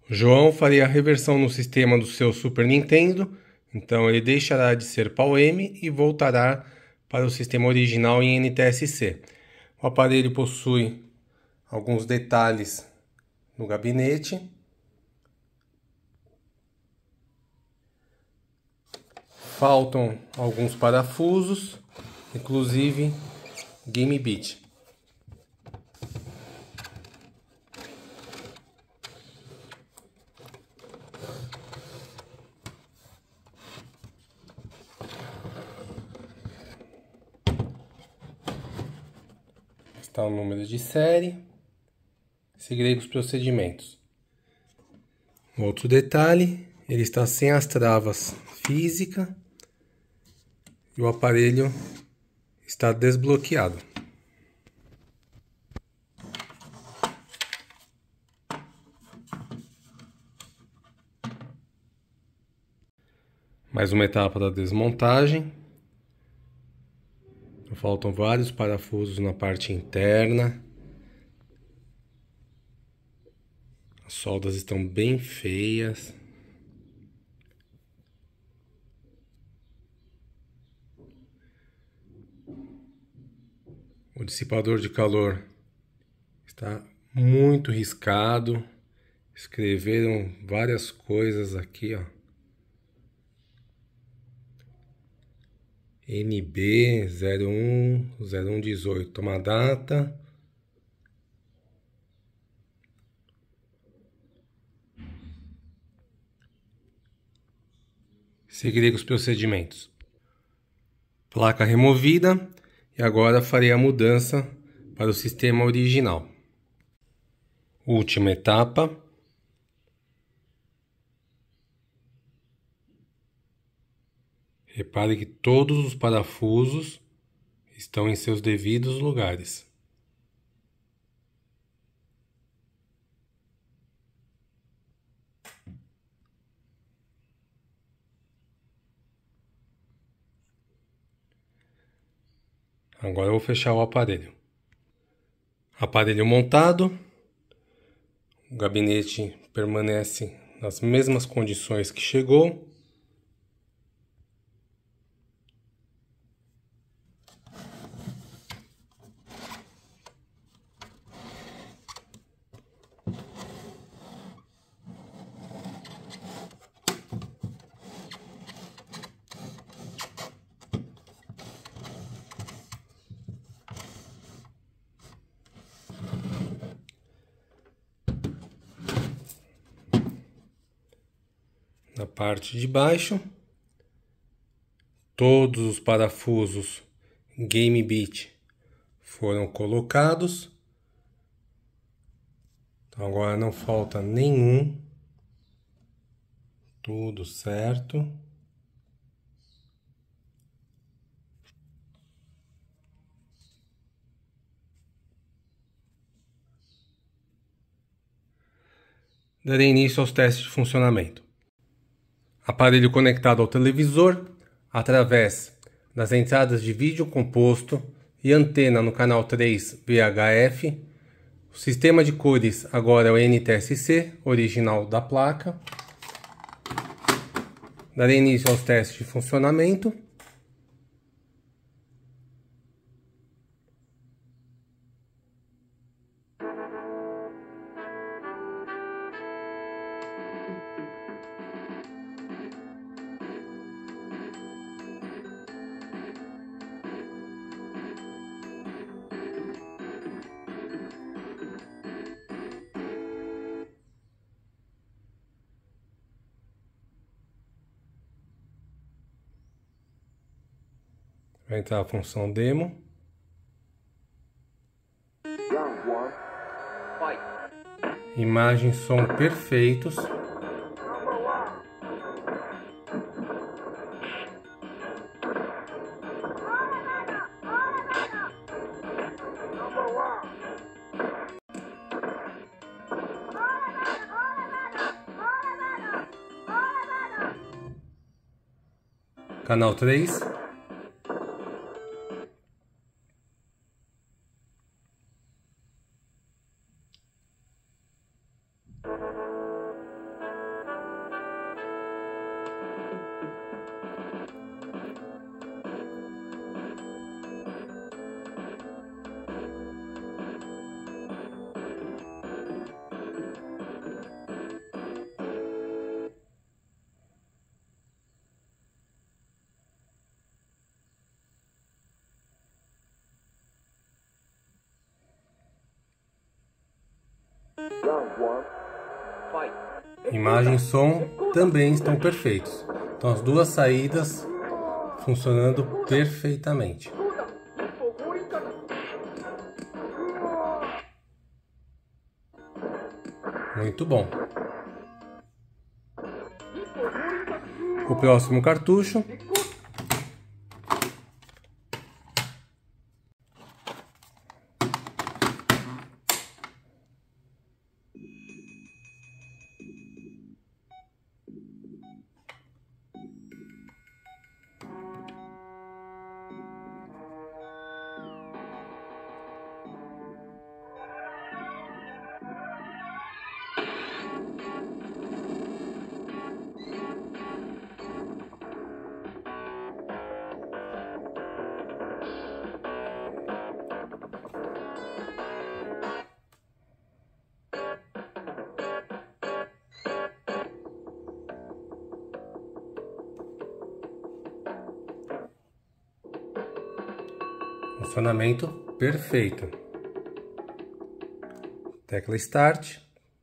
João faria a reversão no sistema do seu Super Nintendo, então ele deixará de ser PAL-M e voltará para o sistema original em NTSC. O aparelho possui alguns detalhes no gabinete. Faltam alguns parafusos, inclusive Game Beat. Está o número de série. Seguirei os procedimentos. Outro detalhe, ele está sem as travas físicas e o aparelho está desbloqueado. Mais uma etapa da desmontagem. Faltam vários parafusos na parte interna. As soldas estão bem feias. O dissipador de calor está muito riscado. Escreveram várias coisas aqui, ó. NB 01/01/18, toma data. Seguirei os procedimentos. Placa removida e agora farei a mudança para o sistema original. Última etapa. Repare que todos os parafusos estão em seus devidos lugares. Agora eu vou fechar o aparelho. Aparelho montado. O gabinete permanece nas mesmas condições que chegou. Na parte de baixo, todos os parafusos Game Beat foram colocados. Então agora não falta nenhum. Tudo certo. Darei início aos testes de funcionamento. Aparelho conectado ao televisor através das entradas de vídeo composto e antena no canal 3 VHF. O sistema de cores agora é o NTSC, original da placa. Darei início aos testes de funcionamento. Vai entrar a função demo. Imagem e som perfeitos. Canal 3. Imagem e som também estão perfeitos. Então as duas saídas funcionando perfeitamente. Muito bom. O próximo cartucho. Funcionamento perfeito. Tecla Start.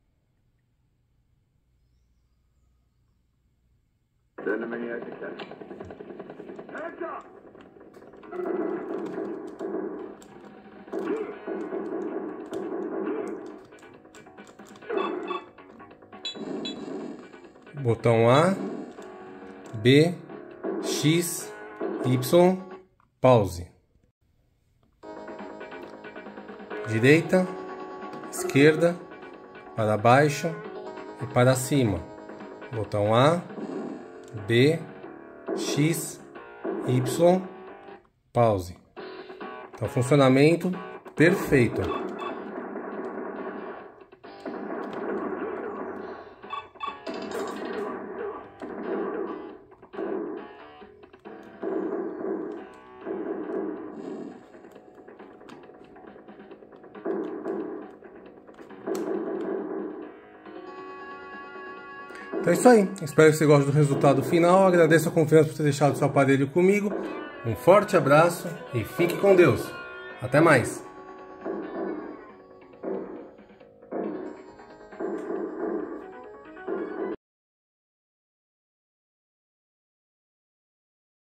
Botão A, B, X, Y, pause. Direita, esquerda, para baixo e para cima. Botão A, B, X, Y, pause. Então, funcionamento perfeito. Então é isso aí, espero que você goste do resultado final, agradeço a confiança por ter deixado seu aparelho comigo, um forte abraço e fique com Deus, até mais!